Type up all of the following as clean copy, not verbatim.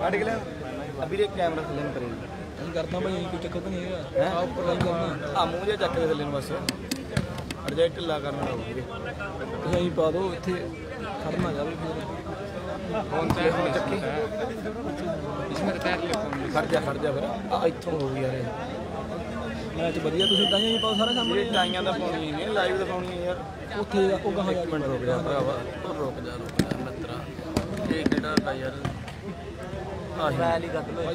ਕੱਢ ਕੇ ਲੈ ਵੀਰੇ कैमरा थले नहीं करेगी नहीं करता भाई कोई चक्कर तो नहीं है आप ऊपर नहीं करना आ मुंह जे चक के थले बस अड़ जाए ढिला करना हो ਵੀਰੇ ਤੁਸੀਂ ਐਂ ਪਾ ਦਿਓ ਇੱਥੇ ਖੜਨਾ ਜਾਵੇ ਫਿਰ फोन से चक्की इसमें पैर ले खड़ जा फिर आ इथों हो गया यार मैच ਵਧੀਆ ਤੁਸੀਂ ਤਾਂ ਹੀ ਪਾਓ ਸਾਰਾ ਸਾਹਮਣੇ ਟਾਈਆਂ ਦਾ ਪਾਉਣੀ ਨਹੀਂ ਲਾਈਵ ਦਾ ਪਾਉਣੀ ਯਾਰ ਉੱਥੇ ਉਹ ਗਾਹਾਂ ਜਾ ਮਿੰਟ ਰੁਕ ਜਾ ਭਰਾਵਾ ਰੁਕ ਜਾ ਮਿੱਤਰਾ ਇਹ ਕਿਹੜਾ ਦਾ ਯਾਰ ਆਹੀ ਵਾਲੀ ਕੱਟ ਲੋ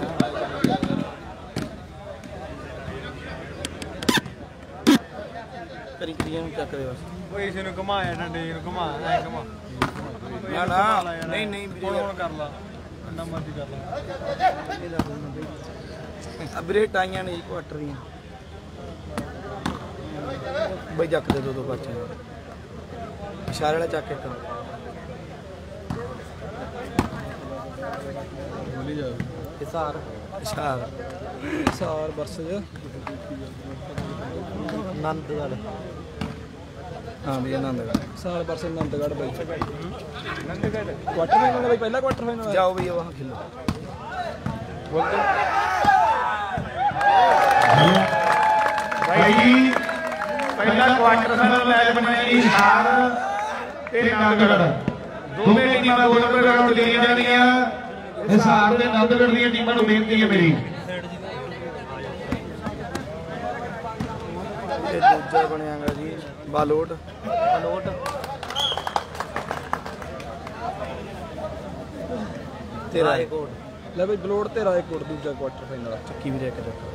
ਕਰੀ ਕਰੀਆਂ ਨੂੰ ਚੱਕ ਦੇ ਬਸ ਓਏ ਇਸ ਨੂੰ ਘੁਮਾਇਆ ਡੰਡੇ ਨੂੰ ਘੁਮਾ ਐ ਘੁਮਾ ਨਾ ਨਹੀਂ ਵੀਰੇ ਫੋਨ ਕਰ ਲਾ ਇੰਨਾ ਮਰਜ਼ੀ ਕਰ ਲਾ ਵੀਰੇ ਟਾਈਆਂ ਨੇ ਕੁਆਟਰ ਦੀਆਂ ਬਈ ਚੱਕ ਦੇ ਦੋ ਪਾਸੇ ਇਸ਼ਾਰੇ ਵਾਲਾ ਚੱਕ ਇੱਕ ਬੋਲੀ ਜਾ ਇਸ਼ਾਰ ਸਾਰ ਵਰਸਜ ਆਨੰਦਗੜ੍ਹ ਹਾਂ ਵੀ ਆਨੰਦਗੜ੍ਹ ਸਾਲ versus Anandgarh bye Anandgarh quarter final bye ਪਹਿਲਾ ਕੁਆਟਰ ਫਾਈਨਲ ਜਾਓ ਵੀ ਵਹਾਂ ਖੇਲੋ ਬੋਲ ਦੋ ਭਾਈ ਜੀ ਪਹਿਲਾ ਕੁਆਟਰ ਫਾਈਨਲ ਮੈਚ ਬਣਿਆ ਇਸ਼ਾਰ ਤੇ ਆਨੰਦਗੜ੍ਹ ਦੋਵੇਂ ਟੀਮਾਂ ਗੋਲ ਗਰਾਊਂਡ ਦੀਆਂ ਜਾਂਦੀਆਂ ਇਸ਼ਾਰ ਤੇ ਆਨੰਦਗੜ੍ਹ ਦੀਆਂ ਟੀਮਾਂ ਨੂੰ ਬੇਨਤੀ ਹੈ ਮੇਰੀ ਇਹ ਦੂਜਾ ਬਣਿਆਗਾ ਜੀ ਬਾਲੋਟ ਤੇ ਰਾਏਕੋਟ ਲੈ ਬਈ ਬਲੋੜ ਤੇ ਰਾਏਕੋਟ ਦੂਜਾ ਕੁਆਟਰ ਫਾਈਨਲ ਚੱਕੀ ਵੀ ਇੱਕ ਚੱਕ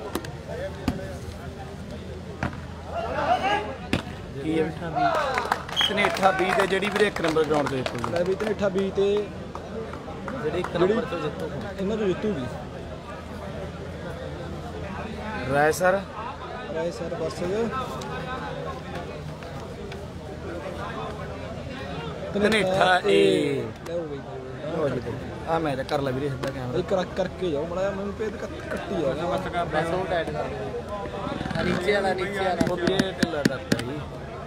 ਕੀ ਹੈ ਧਨੇਠਾ 20 ਤੇ ਜਿਹੜੀ ਵੀਰੇ 1 ਨੰਬਰ ਗਰਾਊਂਡ ਤੇ ਜਿੱਤੂਗੀ ਲੈ ਬਈ ਧਨੇਠਾ 20 ਤੇ ਜਿਹੜੀ 1 ਨੰਬਰ ਤੋਂ ਜਿੱਤੂ ਇਹਨਾਂ ਤੋਂ ਜਿੱਤੂਗੀ ਰਾਏ ਸਰ ਵਰਸਜ ਧਨੇਠਾ ਏ ਲੈ ਬਈ ਲੋ ਜੀ ਆ ਮੈਂ ਤਾਂ ਕਰ ਲਾ ਵੀਰੇ ਸਿੱਧਾ ਕੈਮਰਾ ਇੱਕ ਰੱਖ ਕਰਕੇ ਜਾਓ ਮੜਾ ਮੈਨੂੰ ਪੇਦ ਕੱਟੀ ਆ ਬਸ ਉਹ ਟਾਈਟ ਕਰ ਦੇ ਨੀਚੇ ਵਾਲਾ ਉਹ ਵੀਰੇ ਢਿੱਲਾ ਕਰਤਾ ਜੀ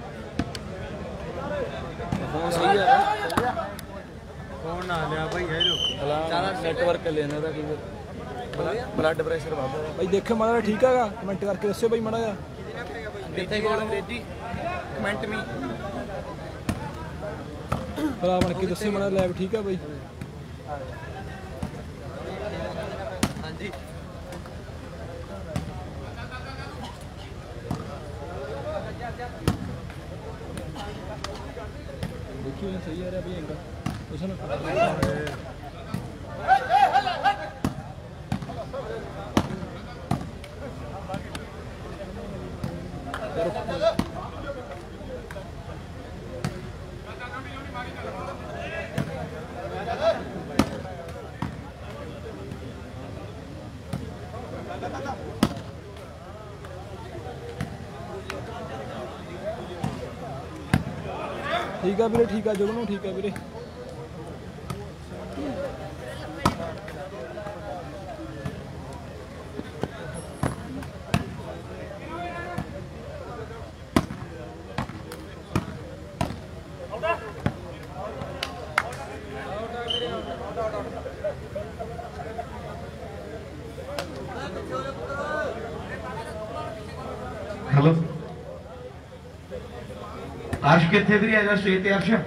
ਫੋਨ ਸਹੀ ਆ ਫੋਨ ਨਾ ਲਿਆ ਭਾਈ ਇਹ ਲੋ ਸਾਰਾ ਨੈਟਵਰਕ ਲੈਣਾ ਦਾ ਕੀ ਬਲੱਡ ਪ੍ਰੈਸ਼ਰ ਵੱਧਦਾ ਬਾਈ ਦੇਖੋ ਮਾੜਾ ਠੀਕ ਹੈਗਾ ਕਮੈਂਟ ਕਰਕੇ ਦੱਸਿਓ ਬਾਈ ਮਾੜਾ ਜਿਹਾ ਕਿੱਥੇ ਗੋਲ ਅੰਗਰੇਜ਼ੀ ਕਮੈਂਟ ਮੀ ਭਰਾ ਬਣ ਕੇ ਦੱਸਿਓ ਮਾੜਾ ਲੈਬ ਠੀਕ ਆ ਬਾਈ ਹਾਂਜੀ देखिए सही आ रहा है भैया इनका उसने ठीक है वीरे ठीक है जुगनू ठीक है वीरे हेलो अर्श कितने भी आजा स्टेज ते अर्श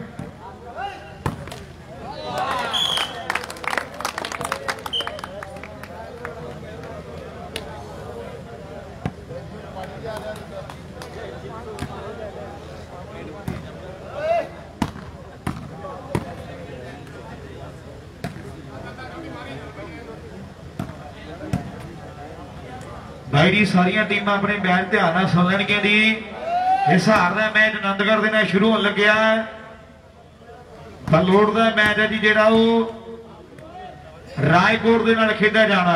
भाई जी सारिया टीमां अपने मैच ध्यान नाल सुन लैणगियां दी हिसार का मैच आनंदगढ़ के शुरू होने लग्या बलोड़ का मैच है जी जिहड़ा रायकोट के नाल खेडा जाना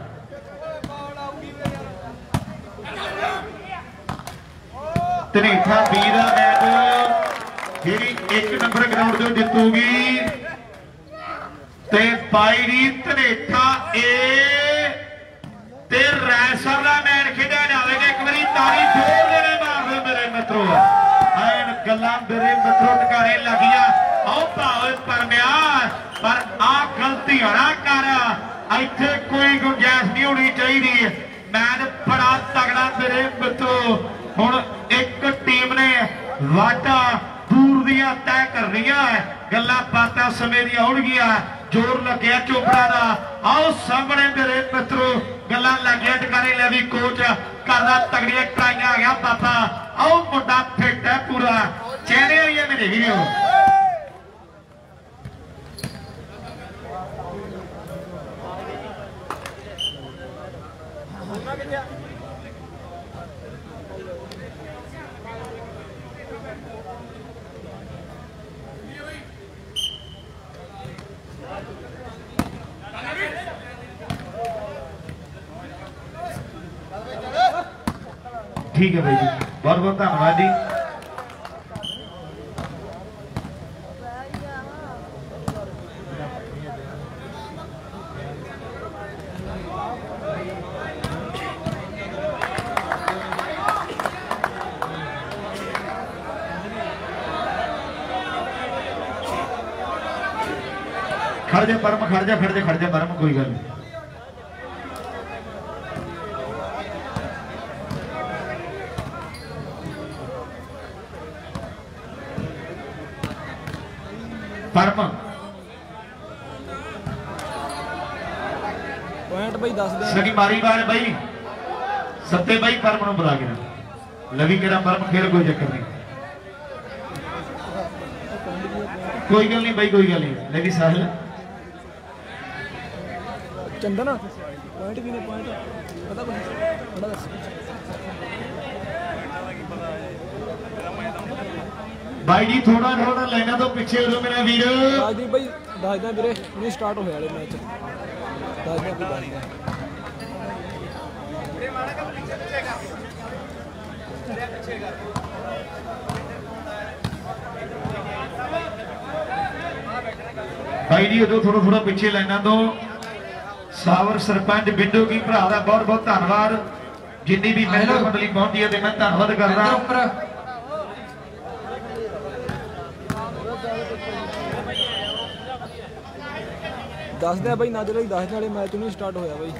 धनेठा बी का मैच जी 1 नंबर ग्राउंड जो जितूगी ते पाई जी धनेठा ए ते रैसर का मैच खेडा जाएगा एक बार तारी जोर देने मार दो मेरे मित्रों ऐन गल्लां मेरे मित्रों टकारे लगिया आओ भावे परम्या पर आ गलती ना कर ਇੱਥੇ ਕੋਈ ਗੁੰਜਾਇਸ਼ ਨਹੀਂ ਹੋਣੀ ਚਾਹੀਦੀ। ਮੈਚ ਬੜਾ ਤਗੜਾ ਮੇਰੇ ਮਿੱਤਰੋ। ਹੁਣ ਇੱਕ ਟੀਮ ਨੇ ਵਾਟਾ ਦੂਰ ਦੀਆਂ ਤੈਅ ਕਰਨੀਆਂ, ਗੱਲਾਂ ਬਾਤਾਂ ਸਮੇਂ ਦੀਆਂ ਹੋਣਗੀਆਂ। ਜ਼ੋਰ ਲੱਗਿਆ ਚੋਪੜਾ ਦਾ। ਆਓ ਸਾਹਮਣੇ ਮੇਰੇ ਮਿੱਤਰੋ ਗੱਲਾਂ ਲੱਗਿਆ ਟਿਕਾਣੇ। ਲੈ ਵੀ ਕੋਚ ਕਰਦਾ ਤਗੜੀਆਂ ਟਰਾਈਆਂ ਆ ਗਿਆ ਬਾਬਾ। ਆਓ ਮੁੰਡਾ ਫਿੱਟ ਹੈ ਪੂਰਾ, ਚਿਹਰੇ ਹੋਈ ਹੈ ਮੇਰੇ ਵੀਰੋ। ठीक है भाई जी, बहुत बहुत धन्यवाद जी। खड़ जा परम, खड़ जा परम, कोई गल नहीं। परम पॉइंट भाई 10 दे सगी मारी बार भाई सत्ते भाई परम बुला के लवी केरा परम खेल, कोई चक्कर नहीं, कोई गल नहीं भाई, कोई गल नहीं। लवी साहिल चंदन पॉइंट भी नहीं, पॉइंट पता बड़ा दस भाई जी थोड़ा थोड़ा लाइना तो पीछे हो मेरा वीर। राजदीप भाई दसदा वीरे नहीं स्टार्ट होया वाले मैच दसदा कोई दसदा भाई जी उदो थोड़ा थोड़ा पीछे लाइना तो सावर सरपंच बिंदु की भरा का बहुत बहुत धन्यवाद। जिन्नी भी महिला मंडली पहुंची है मैं धन्यवाद कर रहा। दस दे भाई नाजर भाई 10 वाले मैच नहीं स्टार्ट होया भाई।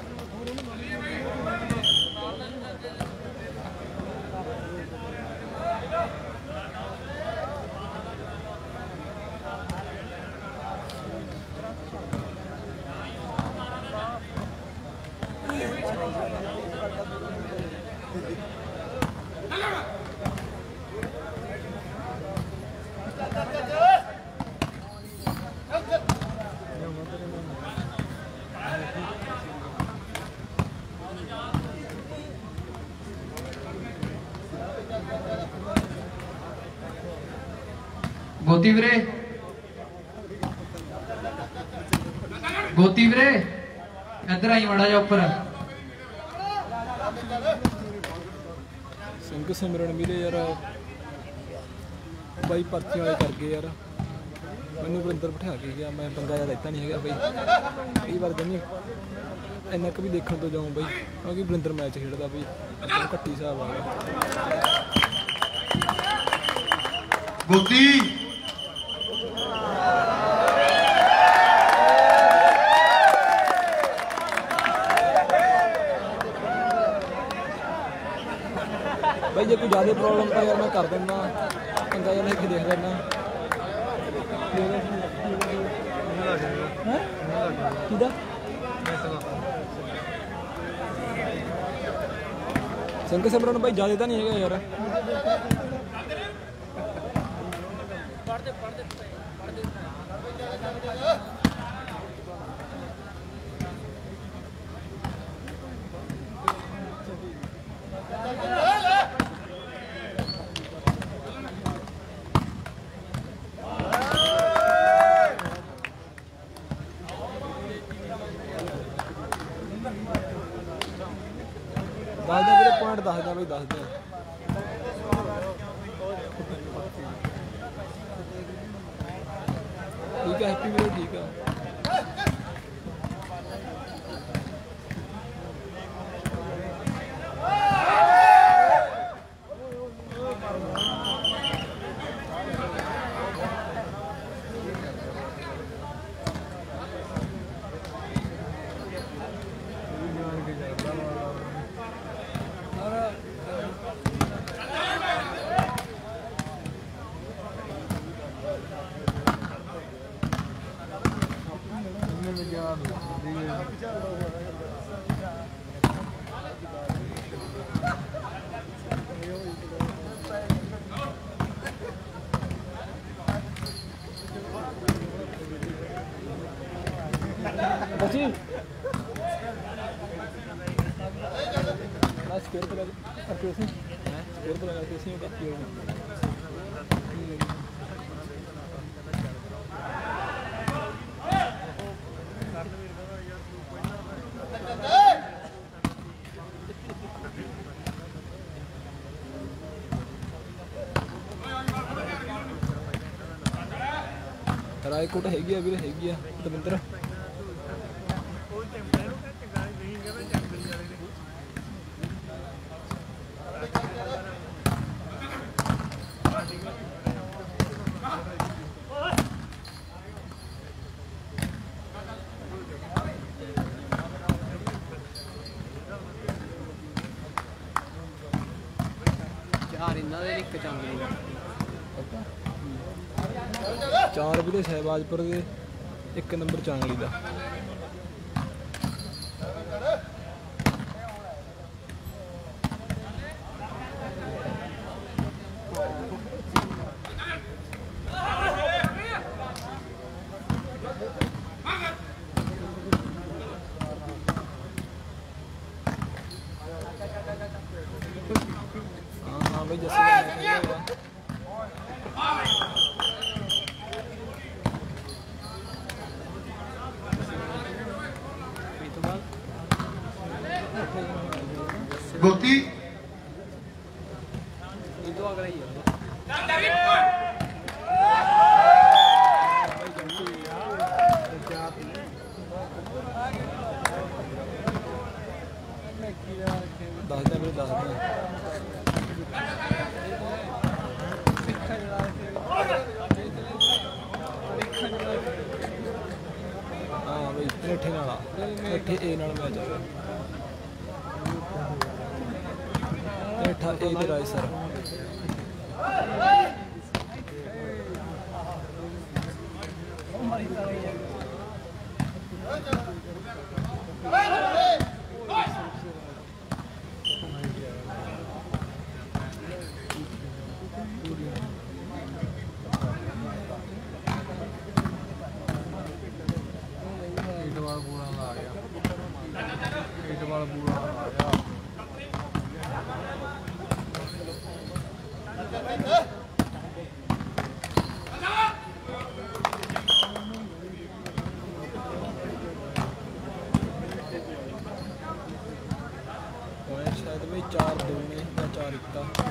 गोती वीरे इधर आई माड़ा जा उपर सिंह सिमरन मिले यार भाई पर्ची वाले कर गए यार। मैनू वरिंदर बिठा के गया, मैं पंगा ज्यादा इतना नहीं है भाई। कई बार जमी इन्ना क भी देखने तो जाऊँ भाई क्योंकि वरिंदर मैच खेलता भाई घट्टी हिसाब आ गया। गोती भाई जो कोई ज़्यादा प्रॉब्लम तो यार मैं कर देना पंगा यार लेके देख लेना। किदा सिंह सिमरन भाई ज़्यादा तो नहीं है यार। दस दे पॉइंट दस दे भाई 10 दे। ठीक है हैप्पी वीरे ठीक है। बची स्क्वायर पर स्क्वायर पर लगा के इसी बात की रायकोट हैगी आ वीर हैगी आ दविंदर चार भी शहबाजपुर के एक नंबर चांगली का हाँ भाई जैसे गोती दस मेरे दस हाँ भाई ठेठे नाला ठेठे ए नाल मैच आ ठेठा ए दे राय सर शायद भाई 4-2 ने या 4-1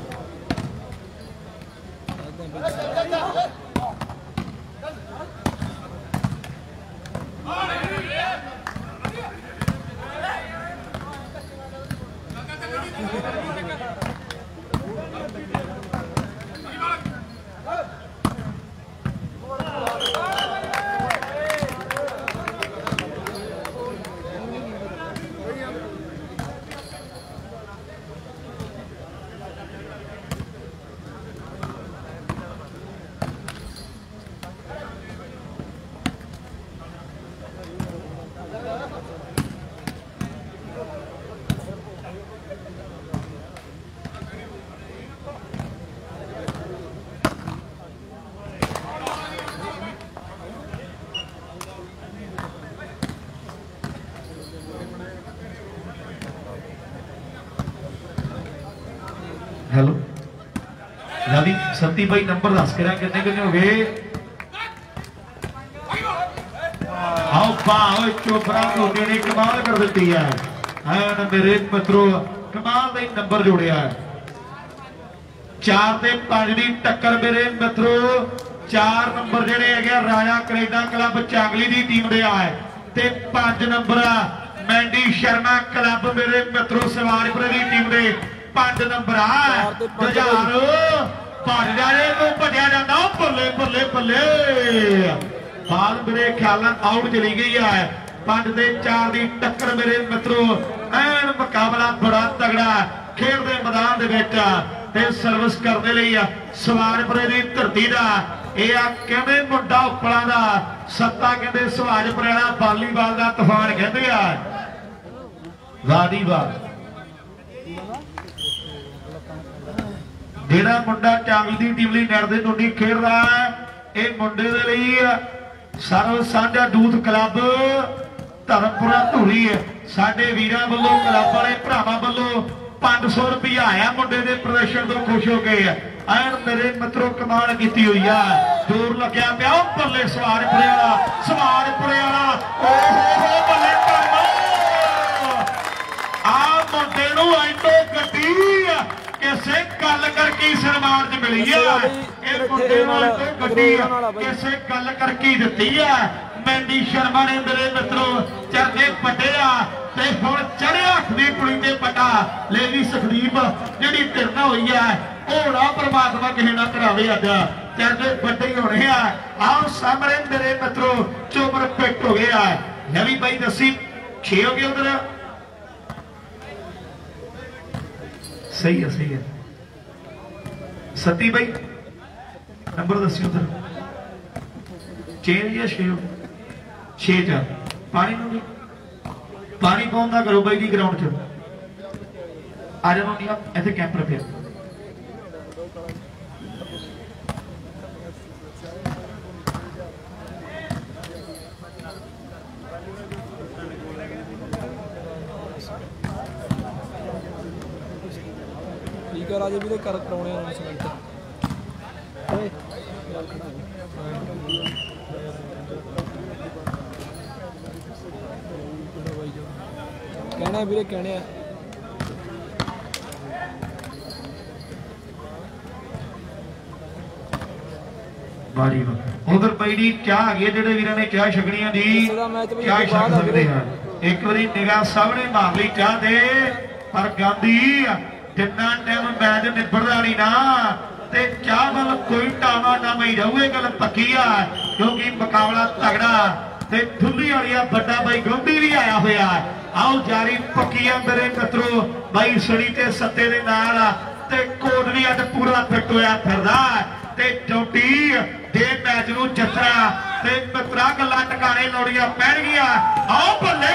हेलो यानी सती भाई नंबर दस करा कितने कितने हो गए आओ पाओ चोपड़ा मोटे ने कमाल कर दी है मेरे मित्रों कमाल का नंबर जोड़िया है 4 ते 5 की टक्कर मेरे मित्रों 4 नंबर जेडे है राजा कनेडा क्लब चांगली की टीम दे आए ते 5 नंबर मैंडी शर्मा क्लब मेरे मित्रों सवारपुर की टीम दे 5 नंबर जुझार भटिया जाता बल्ले बल्ले बल्ले बाल मेरे ख्याल आउट चली गई है 5 ते 4 की टक्कर मेरे मित्रों एन मुकाबला बड़ा तगड़ा खेल के मैदान के सर्विस करने सवारपुर की धरती का यह कहते मुंडा उपला का सत्ता कहते सुहाज पुराना वालीबाल का तूफान कहते आ वाह जी वाह जेड़ा मुंडा चांगली की टीम लई नेट दे टुंडी खेड रहा है ये मुंडे दे लई सर्व साझा दूत क्लब धर्मपुरा धूरी है साडे वीरां वल्लों क्लब वाले भरावां वल्लों 500 रुपया आया मुंडे दे प्रदर्शन तो खुश हो गए एन मेरे मित्रों कमाल की हुई है जोर लग्या पिया बल्ले सवारपुरे वाला ओहो बल्ले आ मुंडे नूं अज तो गड्डी किसे गल करके सन्मान च मिली है मुंडे नूं अज तो गड्डी किसे गल करके दित्ती है मैंडी शर्मा ने मेरे मित्रों चरखे पटिया ते हुण चढ़िया अखदी कुड़ी ते पटा लेवी सुखदीप जिहड़ी तिरना हुई है ओह ना परमात्मा किसी ना करावे अज चरखे पट्टे होने आओ सामने मेरे मित्रों चोबर फिट हो गया है भी भाई दसी 6 हो गए उधर सही है सती भाई नंबर दसी उधर 6 या 6 च पानी पाउंदा करो भाई जी ग्राउंड च आ जाओ नहीं आप ऐसे कैंप रखे ठीक है राजे भी कर कराने अनाउंसमेंट कहने वीरे कहने उधर भाई जी क्या आ गई जेडे वीर ने क्या छकनिया जी क्या छक सकते हैं एक बार निगाह सामने मार ली चाह दे पर गांधी जिन्ना टाइम मैच निबड़दा नहीं ना ते चाह वाल कोई टावा ना ही रहू गल पक्की है क्योंकि मुकाबला तगड़ा ते ठुल्ली वाली बड़ा भाई गोंदी भी आया हुआ आओ जारी पक्की मेरे मित्रों भाई सड़ी ते सत्ते दे नाल ते कोट भी अज पूरा फिट होया फिरदा ते चोटी दे मैच नूं जतरा ते मित्रा गल्लां टकाने लोड़ियां पैण गईयां आओ बल्ले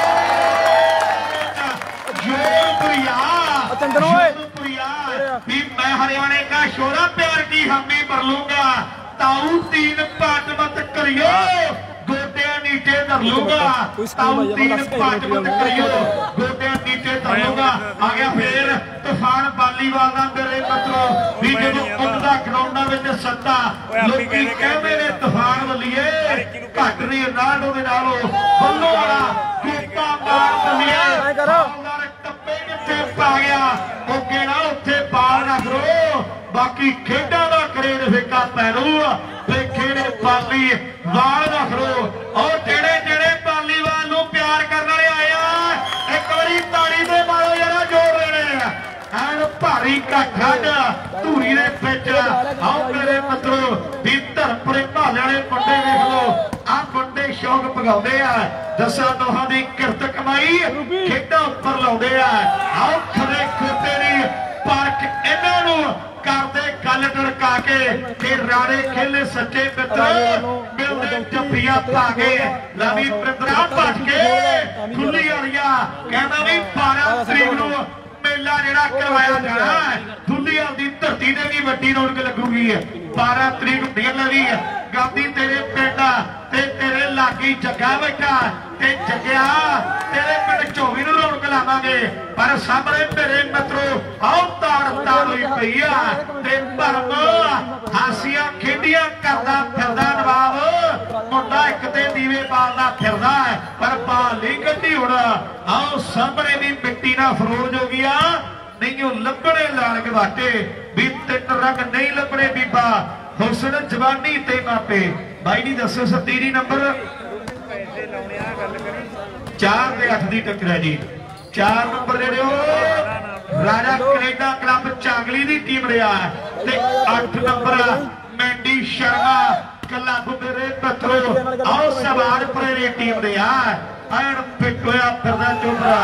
भी मैं हरियाणे का शोरा प्यार की हमी भर लूंगा ताऊ 3 पाट मत करियो गोटियां नीचे धर लूंगा ताऊ 3 पाट मत करियो गोटियां नीचे धर लूंगा आ गया फिर तूफान वालीबाल का मेरे मित्रों भी जो उठदा ग्राउंडा विच सत्ता लोकी कहंदे ने तूफान वल्लीए घट नहीं रोनाल्डो दे नालों बल्लो वाला कुत्ता मार वल्लीए पा गया ओके ना उत्थे बाल ना करो बाकी खेडा का करेड़ फिका पैरू खेड़े पाली वाल ना करो और जेड़े जेड़े वालीबाल नूं प्यार करने वाले आए एक बारी ताड़ी दे मारो जरा जोर लेने एन भारी काठा धूरी दे पिच आओ मेरे मित्रों भी धर्मपुरे भाले वाले मुंडे देख लो आ मुंडे शौक पगाउंदे आ दसा दोहां दी किरत कमाई खेडां उपर लाउंदे आ आओ खरे खोते नहीं परख इन्हां नूं करदे गल ढड़का के राणे खेले सच्चे मित्र मिलदे जफ्फियां पा के लवी पिंदरा भज के खुली वालिया कहंदा भी 12 तरीक नूं मेला जिहड़ा करवाया जाना दुनिया की धरती ने भी वड्डी रौनक लगूगी 12 तरीक हुंदी लवी गांधी तेरे पिंड ते तेरे लागी जग्गा बैठा ते जग्गिया तेरे पिंड 24 नूं रौनक लावांगे पर सामने मेरे मित्रों आओ ताड़ हुई पई आ ते भरम हासियां खेडियां करदा फिरदा नवाब मुंडा एक ते दीवे बालदा फिरदा पर बाल नहीं कड्डी हुण आओ सामने भी मिट्टी ना फरोज हो गया नहीं लभणे लाल गवाटे भी 3 रंग नहीं लभणे बीबा हुसन जवानी ते मापे भाई जी दसो सतीरी नंबर 4 ते 8 की टक्कर है जी 4 नंबर जेड़े राजा कनेडा क्लब चांगली की टीम रहा ते 8 नंबर मैंडी शर्मा क्लब मेरे मित्रों आओ सवारपुरे की टीम रहा एन फिट होया फिरदा चोपड़ा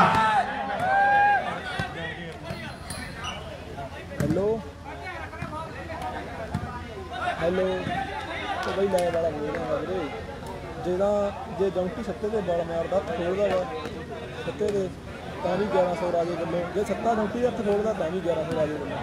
हेलो हेलो तो भाई लाए वाला बोल रहा है जे जौंटी सत्ते के बल मारदा हत्थ खोलदा वा सत्ते दे तां भी 1100 राजे वल्लों जे सत्ता जौंटी दे हत्थ खोलदा तां भी 1100 राजे वल्लों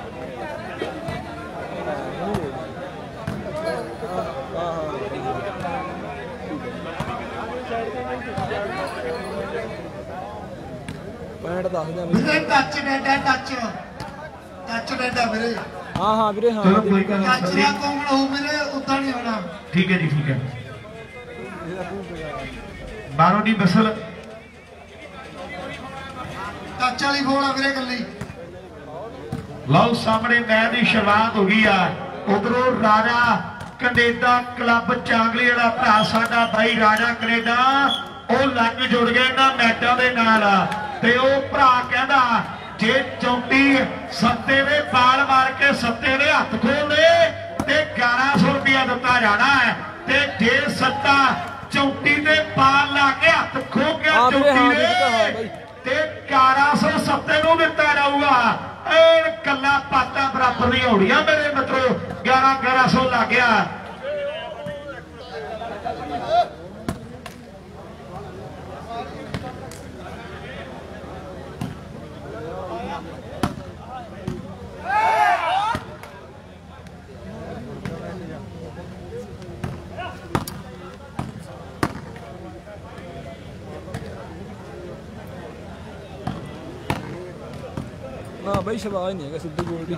पैंट दस दियां टच डैडा टच डैडा मेरे हाँ हाँ वीरे हाँ चलो कोई गल टच नहीं दा कोमल हो मेरे उदा नहीं होना ठीक है जी ठीक है बारों दी बसल टच वाली बोल आ मेरे गल्ली लो सामने मैच की शुरुआत हो गई है उधरों राजा कनेडा क्लब चांगली वाला भरा साडा भाई राजा कनेडा ਉਹ ਲੱਗ ਜੁੜ ਗਏ ਇਹਨਾਂ ਮੈਚਾਂ ਦੇ ਨਾਲ ਤੇ ਉਹ ਭਰਾ ਕਹਿੰਦਾ ਜੇ ਚੌਂਟੀ ਸੱਤੇ ਦੇ ਬਾਲ ਮਾਰ ਕੇ ਸੱਤੇ ਦੇ ਹੱਥ ਖੋਲੇ ਤੇ 1100 ਰੁਪਇਆ ਦਿੱਤਾ ਜਾਣਾ ਹੈ ਤੇ ਜੇ ਸੱਤਾ ਚੌਂਟੀ ਦੇ ਬਾਲ ਲਾ ਕੇ ਹੱਥ ਖੋ ਕੇ ਚੌਂਟੀ ਦੇ ਤੇ 1100 ਸੱਤੇ ਨੂੰ ਦਿੱਤਾ ਜਾਊਗਾ ਇਹ ਕੱਲਾ ਪਾਤਾ ਬਰਾਬਰ ਨਹੀਂ ਹੋੜੀਆਂ ਮੇਰੇ ਮਿੱਤਰੋ 1100 ਲੱਗ ਗਿਆ ना भाई शबाज नहीं है सिद्धू गोल्डी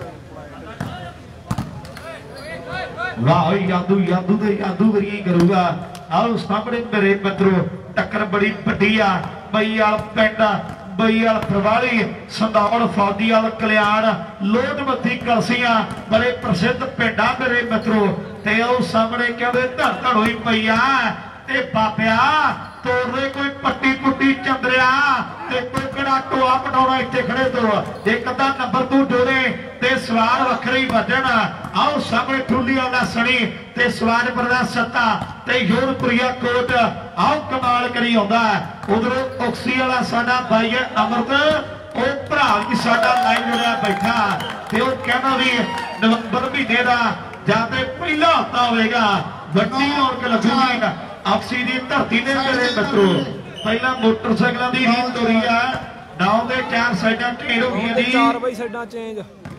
वाह यादू यादू दे यादू वरी करूगा आओ सामने मेरे मित्रों टक्कर बड़ी वड्डी आ बईयाल पिंड बईयाल प्रवाली संधावल फौजीवाल कल्याण लोधमती कलसियां बड़े प्रसिद्ध पिंड आ मेरे मित्रों ते आओ सामने कहते धड़ धड़ होई पई आ ते बाबिया तोड़े कोई पट्टी पुट्टी चंद्रिया ते टोकड़ा टोआ पटाउणा इत्थे खड़े तो एक अद्धा नंबर तू जोड़े ते सवार वखरे वजन आओ सामने ठुली वाला सनी ते सवारपुर दा सत्ता ते योरपुरिया कोट आओ कमाल करी आउंदा उधरों ओक्सी वाला साडा भाई है अमृत ओ भरा भी साडा लाइन जुड़िया बैठा ते ओ कहना भी नवंबर महीने दा जां ते पहला हफ्ता होएगा वड्डी रौनक लगूगी आपसी दी धरती ने मेरे मित्रों पहला मोटरसाइकिलों की रीत तुरी है नाव के 4 साइडां ढेर हो गई जी 4 भाई साइडां चेंज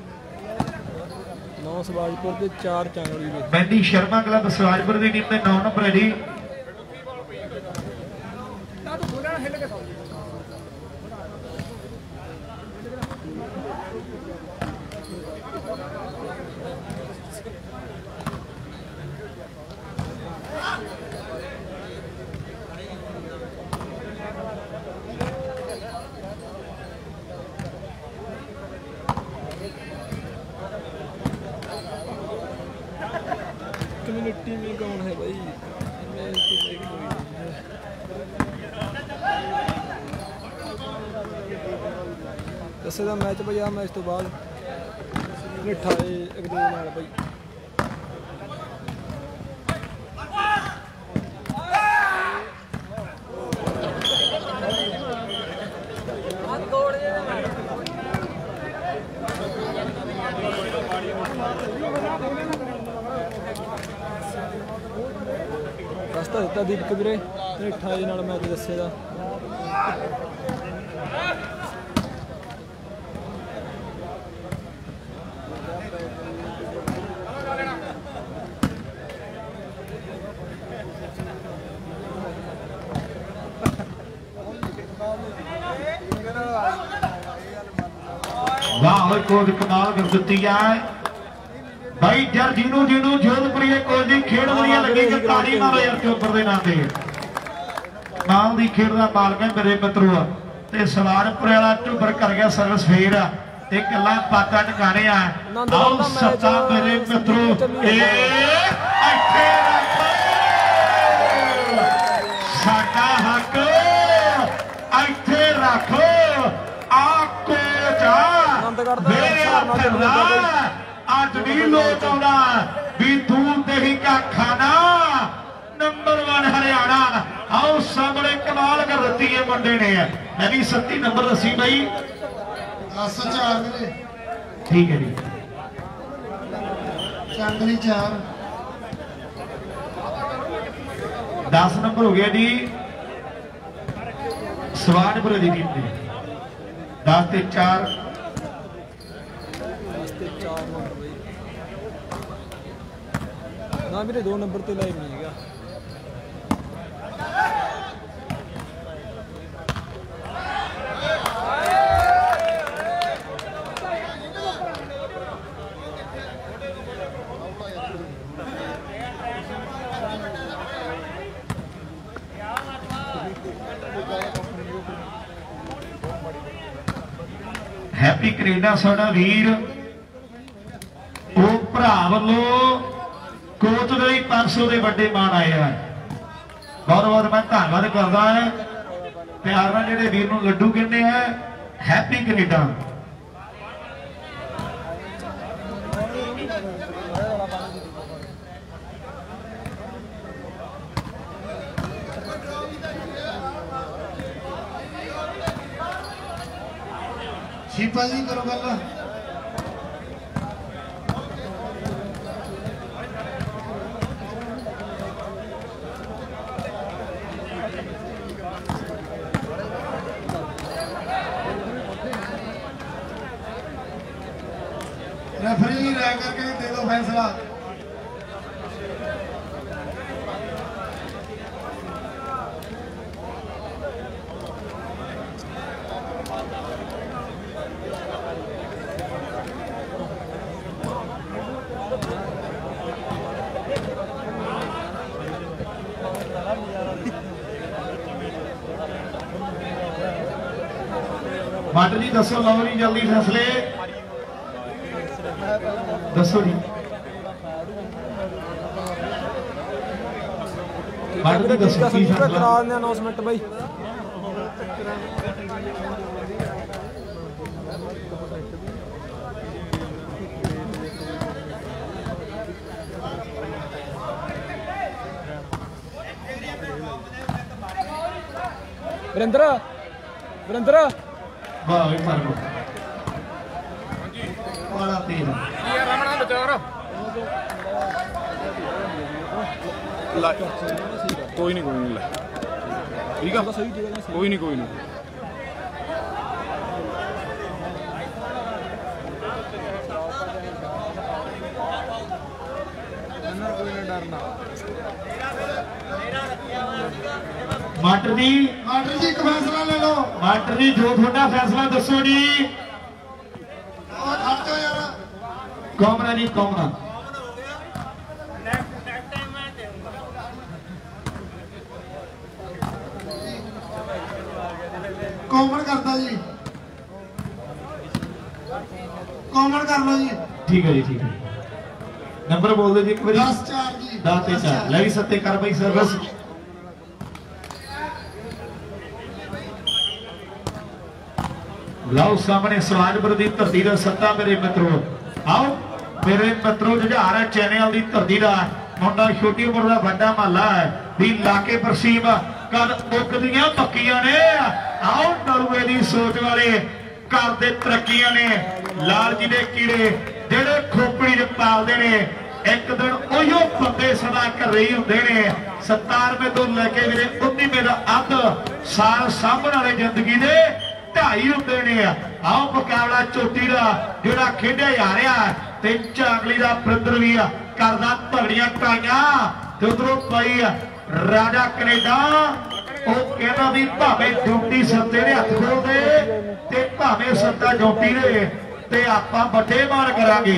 9 सवाजपुर के 4 चांगली दे बैंडी शर्मा क्लब सवाजपुर की टीम के 9 नंबर है जी कम्युनिटी में कौन है भाई दसे का मैच भाई आ मैच तो बाद निठाए एक दो नाल भाई रस्ता दिता दीपक वीरे निठाए नाल मैच दसे का वाह कोच कमाल कर दी है भाई यार जिन्हों जिन्हों जोधपुरी कोच की खेड वधिया लगी कि ताड़ी मारो यार चोपर के नाम से माल की खेड का मालक है मेरे मित्रों ते सवारपुर वाला झुबर कर गया सर्विस फेर ते गल्लां बातां टकाने आ आओ सत्ता मेरे मित्रों साडा हक इत्थे रखो आ कोच अज नहीं लोट आना भी दूर दही का खाना नंबर 1 हरियाणा आओ सामने कमाल कर दी है मुंडे ने मैं भी 37 नंबर दसी भाई 10-4 मेरे ठीक है जी चांगली 4 10 नंबर हो गया जी सवानपुर की टीम ने 10 ते 4 नंबर बई ना मेरे 2 नंबर ते लाइव नहीं है हैप्पी कनेडा साडा वीर वो भरा वालों कोच दे 500 के बड़े मान आए हैं बहुत बहुत मैं धन्यवाद करता है प्यार नाल जेडे वीर नूं लड्डू कहते हैं हैप्पी कनेडा शिपा जी करो गल रेफरी रह करके दे दो फैसला माटर जी दसो लो जी जल्दी फैसले दसो जी माटर जी दसो की फैसला करा दें अनाउंसमेंट भाई वीरेंद्र वीरेंद्र वाह भाई मार लो वाला तेज कोई नहीं ले ठीक है कोई नहीं डरना माटर जी एक फैसला ले लो माटर जी जो थोड़ा फैसला दसो जी और खर्चो यार कौमरा जी कौमरा कॉमन करता जी कॉमन कर लो जी ठीक है जी ठीक है नंबर बोल दो जी एक बार 10-4 जी 10 ते 4 ले भी सत्ते कर भाई सर्विस लाओ सामने सवानपुर की धरती का सत्ता मेरे मित्रों आओ मेरे मित्रों जुझार है चैनल की धरती का मुंडा छोटी उम्र का बड़ा महला है भी लाके परसीम कद उगदियां पक्कियां ने आओ नलुए की सोच वाले घर दे तरक्कियां ने लाल जी के कीड़े जेडे खोपड़ी च पालते ने एक दिन उहियो बंदे सदा घरे ही होंदे ने 17वें तो लेके मेरे 19वें का अध साल सामने वाले जिंदगी दे 2.5 होंदे ने आओ मुकाबला चोटी का जोड़ा खेडिया जा रहा है ते झांगली का बरिंदर भी करदा भगड़ियां टाइयां ते उधरों पाई राजा कनेडा ਉਹ ਕਹਿੰਦਾ ਵੀ ਭਾਵੇਂ ਜੋਟੀ ਸੱਤੇ ਦੇ ਹੱਥ ਖੋਲਦੇ ਤੇ ਭਾਵੇਂ ਸੱਤਾ ਜੋਟੀ ਦੇ ਤੇ ਆਪਾਂ ਵੱਡੇ ਮਾਰ ਕਰਾਂਗੇ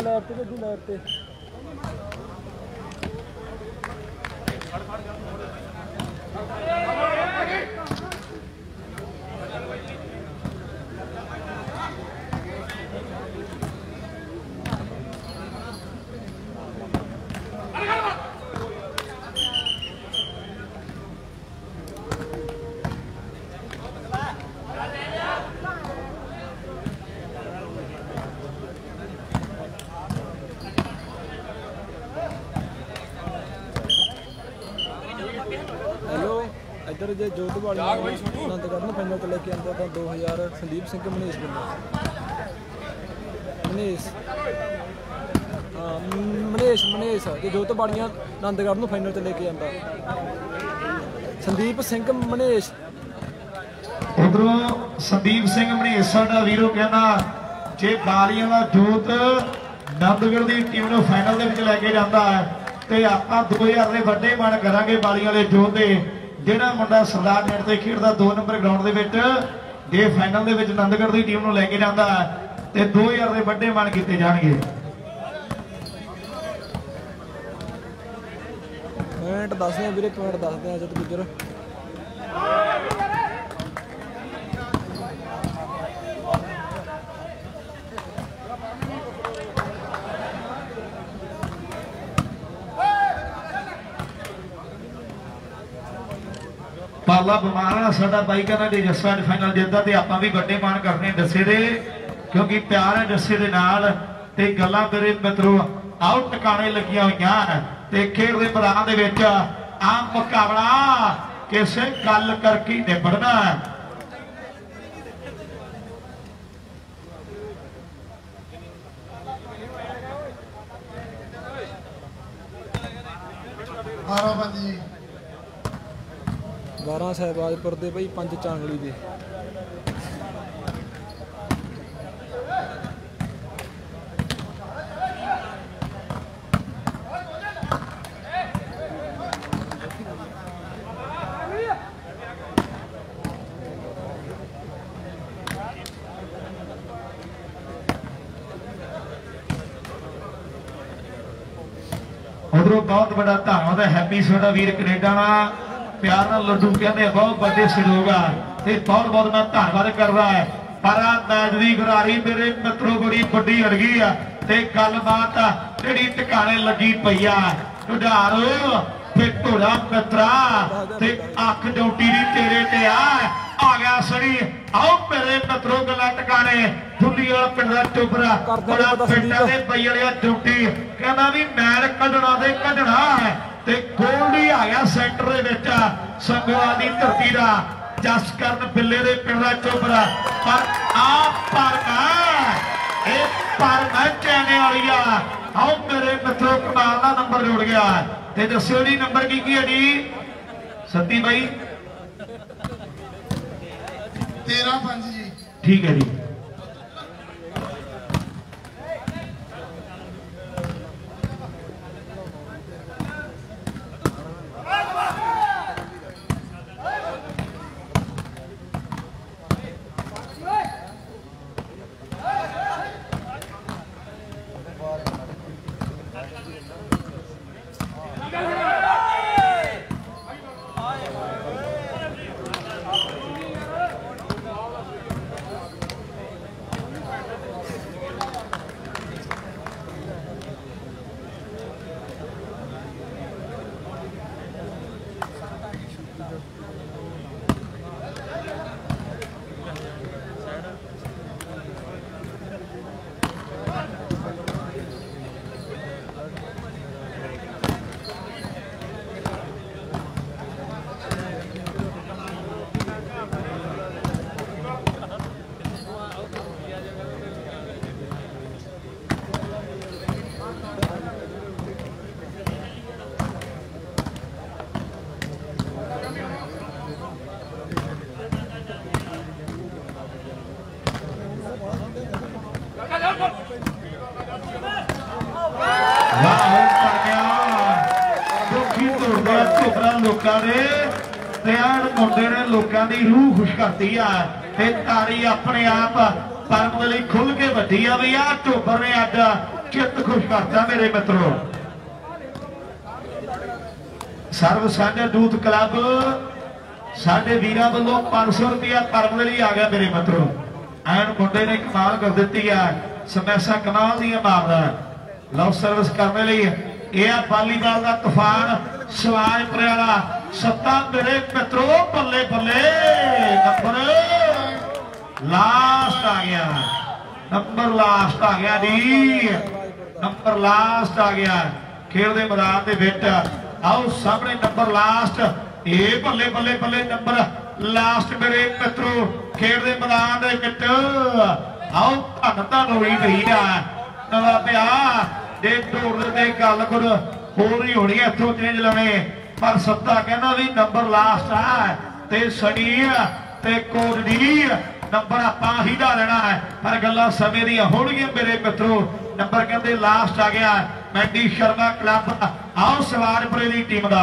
इधर जो जोत वाली आनंद करना फाइनल तो लेके आंदा तो 2000 संदीप सिंह मनीष बंदा मनीष ਮਨੇਸ਼ ਤੇ ਜੋਤ ਬਾੜੀਆਂ ਆਨੰਦਗੜ੍ਹ ਨੂੰ ਫਾਈਨਲ 'ਚ ਲੈ ਕੇ ਜਾਂਦਾ। ਸੰਦੀਪ ਸਿੰਘ ਮਨੇਸ਼ ਉਧਰੋਂ ਸੰਦੀਪ ਸਿੰਘ ਮਨੇਸ਼ ਸਾਡਾ ਵੀਰੋ ਕਹਿੰਦਾ ਜੇ ਬਾਲੀਆਂ ਦਾ ਜੋਤ ਆਨੰਦਗੜ੍ਹ ਦੀ ਟੀਮ ਨੂੰ ਫਾਈਨਲ ਦੇ ਵਿੱਚ ਲੈ ਕੇ ਜਾਂਦਾ ਹੈ ਤੇ ਆਪਾਂ 2000 ਦੇ ਵੱਡੇ ਮਾਣ ਕਰਾਂਗੇ ਬਾਲੀਆਂ ਵਾਲੇ ਜੋਤ ਦੇ। ਜਿਹੜਾ ਮੁੰਡਾ ਸਰਦਾਰ ਨੇੜ ਤੇ ਖੇਡਦਾ 2 ਨੰਬਰ ਗਰਾਊਂਡ ਦੇ ਵਿੱਚ ਜੇ ਫਾਈਨਲ ਦੇ ਵਿੱਚ ਆਨੰਦਗੜ੍ਹ ਦੀ ਟੀਮ ਨੂੰ ਲੈ ਕੇ ਜਾਂਦਾ ਤੇ 2000 ਦੇ ਵੱਡੇ ਮਾਣ ਕੀਤੇ ਜਾਣਗੇ। ਪੁਆਇੰਟ ਦੱਸਦੇ ਆ ਵੀਰੇ, ਪੁਆਇੰਟ ਦੱਸਦੇ ਆ ਜਦ ਗੁੱਜਰ ਪਾਲਾ ਬਿਮਾਰ ਸਾਡਾ ਬਾਈ ਕਹਿੰਦਾ ਜੇ ਜੱਸਾ ਫਾਈਨਲ ਜਿੱਤਦਾ ਤੇ ਆਪਾਂ ਵੀ ਵੱਡੇ ਮਾਣ ਕਰਨੇ ਜੱਸੇ ਦੇ, ਕਿਉਂਕਿ ਪਿਆਰ ਹੈ ਜੱਸੇ ਦੇ ਨਾਲ ਤੇ ਗੱਲਾਂ ਮੇਰੇ ਮਿੱਤਰੋ ਆਊਟ ਟਿਕਾਣੇ ਲੱਗੀਆਂ ਹੋਈਆਂ ਤੇ ਖੇਡ ਦੇ ਮੈਦਾਨ ਦੇ ਵਿੱਚ ਆਮ ਮੁਕਾਬਲਾ ਕਿਸੇ ਗੱਲ ਕਰਕੇ ਨਿਬੜਨਾ ਹੈ। ਮਾਰੋ ਬੰਦੀ 12 ਸਹਿਬਾਜ਼ਪੁਰ ਦੇ ਬਈ 5 ਚਾਂਗਲੀ ਦੇ। ਉਧਰੋਂ ਬਹੁਤ ਬੜਾ ਧੰਨਵਾਦ ਹੈ ਹੈਪੀ ਸਾਡਾ ਵੀਰ ਕੈਨੇਡਾ ਦਾ ਪਿਆਰ ਨਾਲ ਲੱਡੂ ਕਹਿੰਦੇ ਬਹੁਤ ਵੱਡੇ ਸਹਿਯੋਗ ਆ ਤੇ ਬਹੁਤ ਬਹੁਤ ਮੈਂ ਧੰਨਵਾਦ ਕਰਦਾ ਹੈ। ਪਰ ਆ ਮੈਚ ਦੀ ਗਰਾਰੀ ਮੇਰੇ ਮਿੱਤਰੋ ਬੜੀ ਵੱਡੀ ਅੜ ਗਈ ਆ ਤੇ ਗੱਲਬਾਤ ਜਿਹੜੀ ਟਿਕਾਣੇ ਲੱਗੀ ਪਈ ਆ ਢੁਢਾਰ ਤੇ ਢੋੜਾ ਮਿੱਤਰਾ ਤੇ ਅੱਖ ਡਿਊਟੀ ਦੀ ਤੇਰੇ ਤੇ ਆ ਗਿਆ ਸੜੀ। ਆਓ ਮੇਰੇ ਮਿੱਤਰੋ ਗੱਲਾਂ ਟਿਕਾਣੇ ਫੁੱਲੀ ਵਾਲਾ ਪਿੰਡ ਦਾ ਚੋਬਰਾ ਬੜਾ ਪਿੰਡਾਂ ਦੇ ਬਈ ਵਾਲਿਆ ਡਿਊਟੀ ਕਹਿੰਦਾ ਵੀ ਮੈਚ ਕੱਢਣਾ ਤੇ ਕੱਢਣਾ ਹੈ ਤੇ ਗੋਲਡੀ ਆ ਗਿਆ ਸੈਂਟਰ ਦੇ ਵਿੱਚ ਸੰਗਵਾਲ ਦੀ ਧਰਤੀ ਦਾ ਜਸ ਕਰਨ ਬਿੱਲੇ ਦੇ ਪਿੰਡ ਦਾ ਚੋਬਰਾ। ਪਰ ਇਹ ਪਰ ਚੈਨੇ ਵਾਲੀ ਆ। ਆਓ ਮੇਰੇ ਮਿੱਤਰੋ ਕਮਾਲ ਦਾ ਨੰਬਰ ਜੁੜ ਗਿਆ ਤੇ ਦੱਸਿਓ ਜੀ ਨੰਬਰ ਕੀ ਹੈ ਜੀ ਸੱਤੀ ਬਾਈ 13-5 ਜੀ। ਠੀਕ ਹੈ ਜੀ। ਲੋਕਾਂ ਦੇ ਤੇ ਆਣ ਮੁੰਡੇ ਨੇ ਲੋਕਾਂ ਦੀ ਰੂਹ ਖੁਸ਼ ਕਰਤੀ ਆ ਤੇ ਤਾੜੀ ਆਪਣੇ ਆਪ ਪਰਮ ਦੇ ਲਈ ਖੁੱਲ ਕੇ ਵੱਡੀ ਆ ਵੀ ਆ ਝੋਬਰ ਨੇ ਅੱਜ ਚਿੱਤ ਖੁਸ਼ ਕਰਤਾ ਮੇਰੇ ਮਿੱਤਰੋ। ਸਰਵ ਸਾਂਝਾ ਦੂਤ ਕਲੱਬ ਸਾਡੇ ਵੀਰਾਂ ਵੱਲੋਂ 500 ਰੁਪਇਆ ਪਰਮ ਦੇ ਲਈ ਆ ਗਿਆ ਮੇਰੇ ਮਿੱਤਰੋ। ਐਨ ਮੁੰਡੇ ਨੇ ਕਮਾਲ ਕਰ ਦਿੱਤੀ ਆ ਸਮੈਸਾ ਕਨਾਲ ਦੀਆਂ ਮਾਰਦਾ ਲਵ ਸਰਵਿਸ ਕਰਨ ਲਈ। ਇਹ ਆ ਵਾਲੀਬਾਲ ਦਾ ਤੂਫਾਨ ਸਵਾਜਪੁਰ ਵਾਲਾ ਸੱਤਾ ਮੇਰੇ ਮਿੱਤਰੋ ਬੱਲੇ ਬੱਲੇ ਨੰਬਰ ਲਾਸਟ ਆ ਗਿਆ। ਨੰਬਰ ਲਾਸਟ ਆ ਗਿਆ ਜੀ। ਨੰਬਰ ਲਾਸਟ ਆ ਗਿਆ ਖੇਡ ਦੇ ਮੈਦਾਨ ਦੇ ਵਿੱਚ। ਆਓ ਸਾਹਮਣੇ ਨੰਬਰ ਲਾਸਟ। ਇਹ ਬੱਲੇ ਬੱਲੇ ਬੱਲੇ ਨੰਬਰ ਲਾਸਟ ਮੇਰੇ ਮਿੱਤਰੋ ਖੇਡ ਦੇ ਮੈਦਾਨ ਦੇ ਵਿੱਚ। ਆਓ ਧੰਨ ਧੰਨ ਹੋਈ ਪਈ ਆ ਨਵਾਂ ਪਿਆ जे दौड़ ते गल कुछ होर ही होनी है, इत्थों चेंज लाने पर सत्ता कहना भी नंबर लास्ट है ते सनी ते कोटडी नंबर आपां ही दा लेना है, पर गल्लां समय दी होणगियां मेरे मित्रों। नंबर कहते लास्ट आ गया मैंडी शर्मा क्लब आओ सवारपुरे दी टीम दा।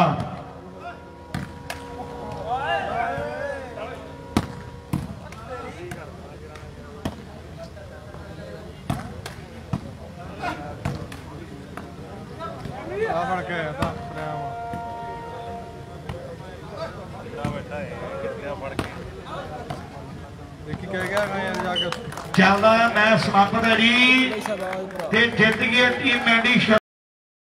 चलता है मैच समाप्त है जी, जित गई टीम मैंडी शर्मा।